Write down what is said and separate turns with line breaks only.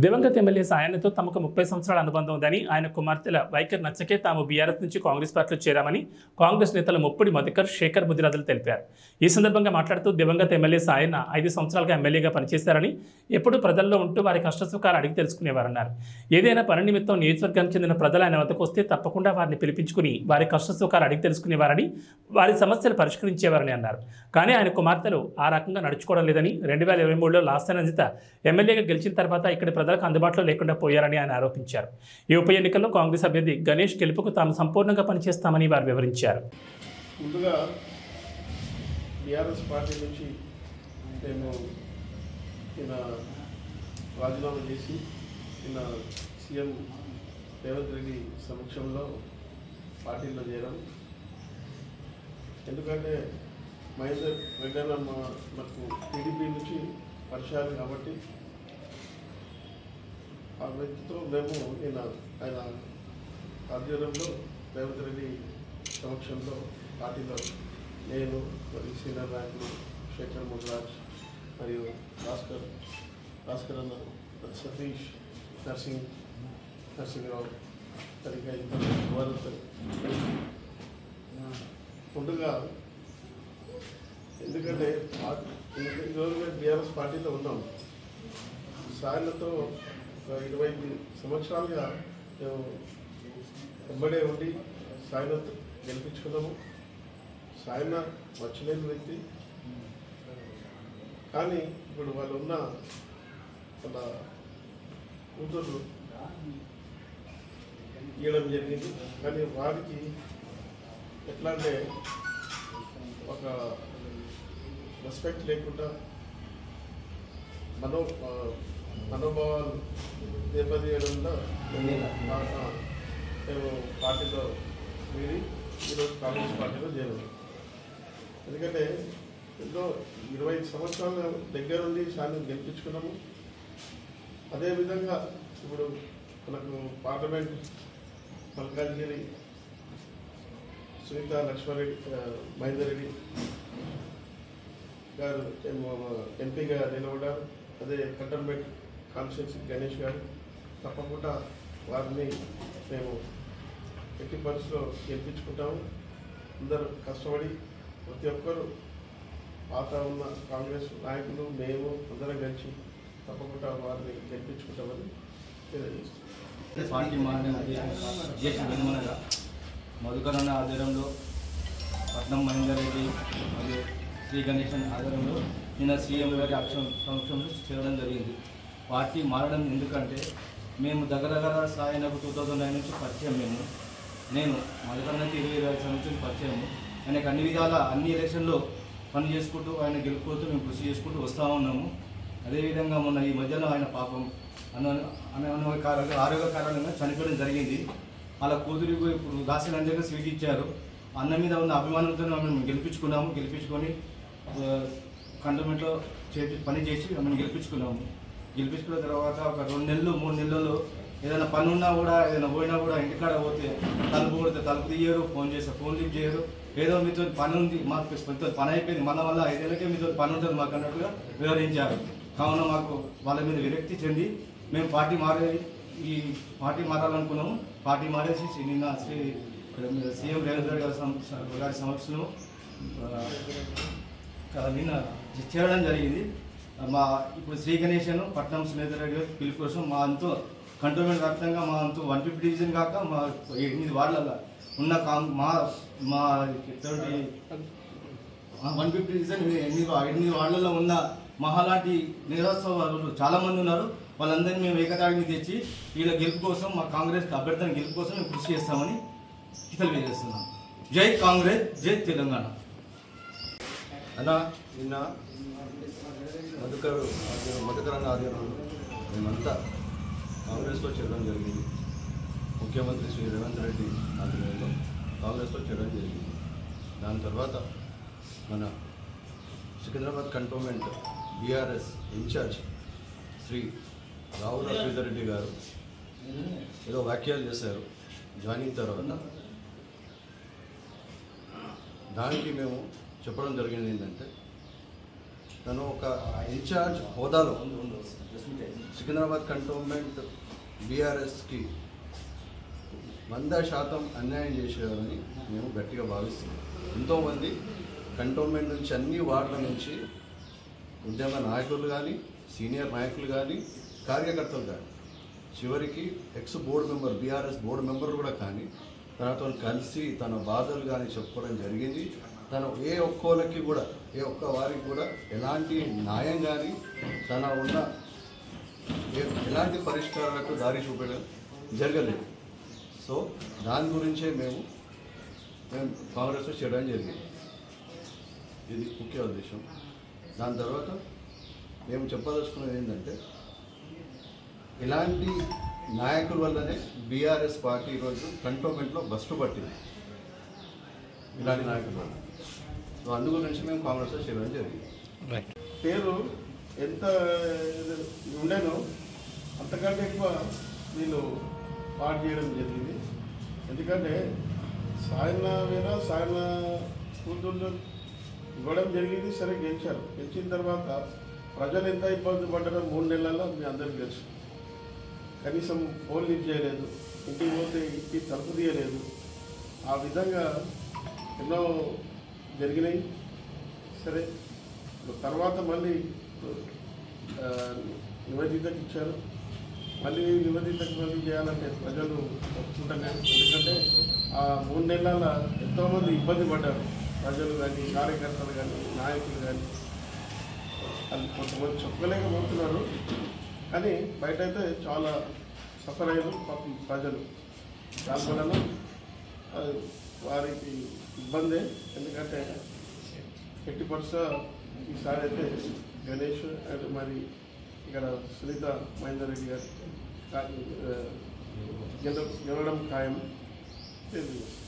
దివంగత ఎమ్మెల్యే సాయన్నతో తమకు 30 సంవత్సరాల అనుబంధం ఉందని ఆయన కుమార్తెల వైఖరి నచ్చకే తాము బీఆర్ఎస్ నుంచి కాంగ్రెస్ పార్టీలో చేరామని కాంగ్రెస్ నేతలు ముప్పిడి మధుకర్ శేఖర్ ముదిరాజులు తెలిపారు. ఈ సందర్భంగా మాట్లాడుతూ దివంగత ఎమ్మెల్యే సాయన్న 5 సంవత్సరాలుగా ఎమ్మెల్యేగా పనిచేశారని, ఎప్పుడూ ప్రజల్లో ఉంటూ వారి కష్టసుఖాలు అడిగి తెలుసుకునేవారన్నారు. ఏదైనా పని నిమిత్తం నియోజకవర్గానికి చెందిన ప్రజలు ఆయన వద్దకు వస్తే తప్పకుండా వారిని పిలిపించుకుని వారి కష్టసుఖాలు అడిగి తెలుసుకునేవారని, వారి సమస్యలు పరిష్కరించేవారని అన్నారు. కానీ ఆయన కుమార్తెలు ఆ రకంగా నడుచుకోవడం లేదని, 2023లో లాస్యానందిత ఎమ్మెల్యేగా గెలిచిన తర్వాత ఇక్కడ ప్రజలకు అందుబాటులో లేకుండా పోయారని ఆయన ఆరోపించారు. ఈ ఉప ఎన్నికల్లో కాంగ్రెస్ అభ్యర్థి గణేష్ గెలుపుకు తాము సంపూర్ణంగా పనిచేస్తామని వారు వివరించారు.
ముందుగా బీఆర్ఎస్ పార్టీ నుంచి మేము రాజీనామా చేసి సీఎం రేవంత్ రెడ్డి సమక్షంలో పార్టీలో చేరాం. ఎందుకంటే మహేందర్ రెడ్డి అన్న మాకు టీడీపీ నుంచి పరిచయాలు కాబట్టి ఆ వ్యక్తితో మేము ఆయన ఆధ్వర్యంలో రేవంత్ రెడ్డి సమక్షంలో పార్టీలో నేను మరియు సీనియర్ నాయకులు శేఖర్ ముదిరాజ్ మరియు భాస్కర్ అన్న, సతీష్, నర్సింగ్రావు సరిగ్గా ఇద్దరు ముందుగా ఎందుకంటే ఈరోజు మేము బీఆర్ఎస్ పార్టీలో ఉన్నాం. సాయన్నతో 20 సంవత్సరాలుగా మేము వెంబడే ఉండి సాయన్న గెలిపించుకున్నాము. సాయన్న మర్చిలేని వ్యక్తి. కానీ ఇప్పుడు వాళ్ళు ఉన్న వాళ్ళ కూతురు ఇవ్వడం జరిగింది. కానీ వారికి ఎట్లా అంటే ఒక రెస్పెక్ట్ లేకుండా మనోభావాలు దెబ్బతీయడంలో మేము పార్టీలో వీడి ఈరోజు కాంగ్రెస్ పార్టీలో చేరాము. ఎందుకంటే ఎన్నో 20 సంవత్సరాల దగ్గర నుండి సార్ని గెలిపించుకున్నాము. అదేవిధంగా ఇప్పుడు మనకు పార్లమెంట్ మల్కాజ్గిరి సునీత లక్ష్మారెడ్డి మహేందర్ రెడ్డి గారు ఎంపీగా నిలబడ్డారు. అదే కంటోన్మెంట్ కాన్స్టిట్యున్సీ గణేష్ గారు. తప్పకుండా వారిని మేము ఎట్టి పరిస్థితిలో గెలిపించుకుంటాము. అందరూ కష్టపడి ప్రతి ఒక్కరూ పాత ఉన్న కాంగ్రెస్ నాయకులు మేము అందరం కలిసి తప్పకుండా వారిని గెలిపించుకుంటామని తెలియజేస్తున్నాం.
పార్టీ మధుకర్ అన్న ఆధ్వర్యంలో పట్నం మహేందర్ రెడ్డి మరియు శ్రీ గణేశన్ ఆధ్వర్యంలో నిన్న సీఎం గారి సమక్షంలో చేరడం జరిగింది. పార్టీ మారడం ఎందుకంటే మేము దగ్గర సాయనకు 2009 నుంచి పరిచయం. నేను మధుకర్ నుంచి 25 సంవత్సరం పరిచయము. ఆయనకు అన్ని విధాల అన్ని ఎలక్షన్లో పని చేసుకుంటూ ఆయన గెలుపుతూ మేము కృషి చేసుకుంటూ వస్తూ ఉన్నాము. అదేవిధంగా మొన్న ఈ మధ్యలో ఆయన పాపం ఆరోగ్య కారణంగా చనిపోవడం జరిగింది. వాళ్ళ కూతురికి ఇప్పుడు దాసినందరిగా స్వీట్ ఇచ్చారు. అన్న మీద ఉన్న అభిమానంతో మేము గెలిపించుకొని కంటోన్మెంట్లో పని చేసి మేము గెలిపించుకున్న తర్వాత ఒక 2 నెలలు 3 నెలల్లో ఏదైనా పని ఉన్నా కూడా ఏదైనా పోయినా కూడా ఇంటికాడ పోతే తలుపు కొడితే తలుపు తీయరు, ఫోన్ చేస్తే ఫోన్ లిఫ్ట్ చేయరు. ఏదో మీతో పని ఉంది, మాకు మీతో పని అయిపోయింది, మన వల్ల 5 ఏళ్ళకే మీతో పని ఉంటుంది మాకు అన్నట్టుగా వివరించారు. కావున మాకు వాళ్ళ మీద విరక్తి చెంది మేము ఈ పార్టీ మారాలనుకున్నాము. పార్టీ మారేసి నిన్న సీఎం రేవంత్ రెడ్డి గారి సమక్షంలో నిన్న చేరడం జరిగింది. ఇప్పుడు శ్రీ గణేశన్ పట్నం సునీత రెడ్డి గారి పిలుపు కోసం మా అంతు కంటోన్మెంట్ వ్యాప్తంగా మా అంతు 150 డివిజన్ కాక మా 8 వార్డులలో ఉన్న మా 150 డివిజన్ 8 వార్డులలో ఉన్న మహాలాంటి నిరాశవాదులు చాలామంది ఉన్నారు. వాళ్ళందరినీ మేము ఏకతాటిని తెచ్చి వీళ్ళ గెలుపు కోసం, మా కాంగ్రెస్ అభ్యర్థుల గెలుపు కోసం మేము కృషి చేస్తామని తెలియజేస్తున్నాం. జై కాంగ్రెస్, జై తెలంగాణ.
అన్న నిన్న మధుకర్ అన్న ఆధ్వర్యంలో మేమంతా కాంగ్రెస్లో చేరడం జరిగింది. ముఖ్యమంత్రి శ్రీ రేవంత్ రెడ్డి ఆధ్వర్యంలో కాంగ్రెస్లో చేరడం జరిగింది. దాని తర్వాత మన Secunderabad cantonment BRS in charge Shri Ravula Sridhar Reddy గారు ఏదో వ్యాఖ్యలు చేశారు జాయినింగ్ తర్వాత. దానికి మేము చెప్పడం జరిగింది ఏంటంటే తను ఒక ఇన్ఛార్జ్ హోదాలో సికింద్రాబాద్ కంటోన్మెంట్ బీఆర్ఎస్కి 100% అన్యాయం చేసేవారని మేము గట్టిగా భావిస్తున్నాం. ఎంతోమంది కంటోన్మెంట్ నుంచి అన్ని వార్డుల నుంచి ఉద్యమ నాయకులు కానీ, సీనియర్ నాయకులు కానీ, కార్యకర్తలు కానీ, చివరికి ex board member, BRS board member కూడా కానీ తనతో కలిసి తన బాధలు కానీ చెప్పుకోవడం జరిగింది. తను ఏ ఒక్క వారికి కూడా ఎలాంటి న్యాయం కానీ తన ఉన్న ఎలాంటి పరిష్కారాలకు దారి చూపడం జరగలేదు. సో దాని గురించే మేము కాంగ్రెస్లో చేయడం జరిగింది. ఇది ముఖ్య ఉద్దేశం. దాని తర్వాత మేము చెప్పదలుచుకున్నది ఏంటంటే, ఇలాంటి నాయకుల వల్లనే బీఆర్ఎస్ పార్టీ ఈరోజు కంటోన్మెంట్లో బస్టు పట్టింది, ఇలాంటి నాయకుల వల్ల. సో అందు గురించి మేము కాంగ్రెస్లో చేయడం జరిగింది.
పేరు ఎంత ఉండేనో అంతకంటే ఎక్కువ వీళ్ళు పాటు చేయడం జరిగింది. ఎందుకంటే సాయన కూతుళ్ళు ఇవ్వడం జరిగింది. సరే గెలిచారు. గెలిచిన తర్వాత ప్రజలు ఎంత ఇబ్బంది పడ్డారో 3 నెలల్లో మీ అందరికీ తెలుసు. కనీసం ఫోన్ లిఫ్ట్ చేయలేదు, ఇంటికి పోతే ఇంటికి తలుపు తీయలేదు. ఆ విధంగా ఎన్నో జరిగినాయి. సరే తర్వాత మళ్ళీ నివేదికకి ఇచ్చారు. మళ్ళీ నివేదికకి మళ్ళీ చేయాలంటే ప్రజలు ఒప్పుకుంటలేరు. ఎందుకంటే ఆ 3 నెలల ఎంతోమంది ఇబ్బంది పడ్డారు. ప్రజలు కానీ, కార్యకర్తలు కానీ, నాయకులు కానీ. అది కొంతమంది చెప్పలేకపోతున్నారు, కానీ బయట అయితే చాలా సఫర్ అయ్యారు పాపం ప్రజలు. దానివలన వారికి ఇబ్బందే. ఎందుకంటే 80% ఈసారి అయితే గణేష్ అండ్ మరి ఇక్కడ సునీత మహేందర్ రెడ్డి గారు గెలవడం ఖాయం.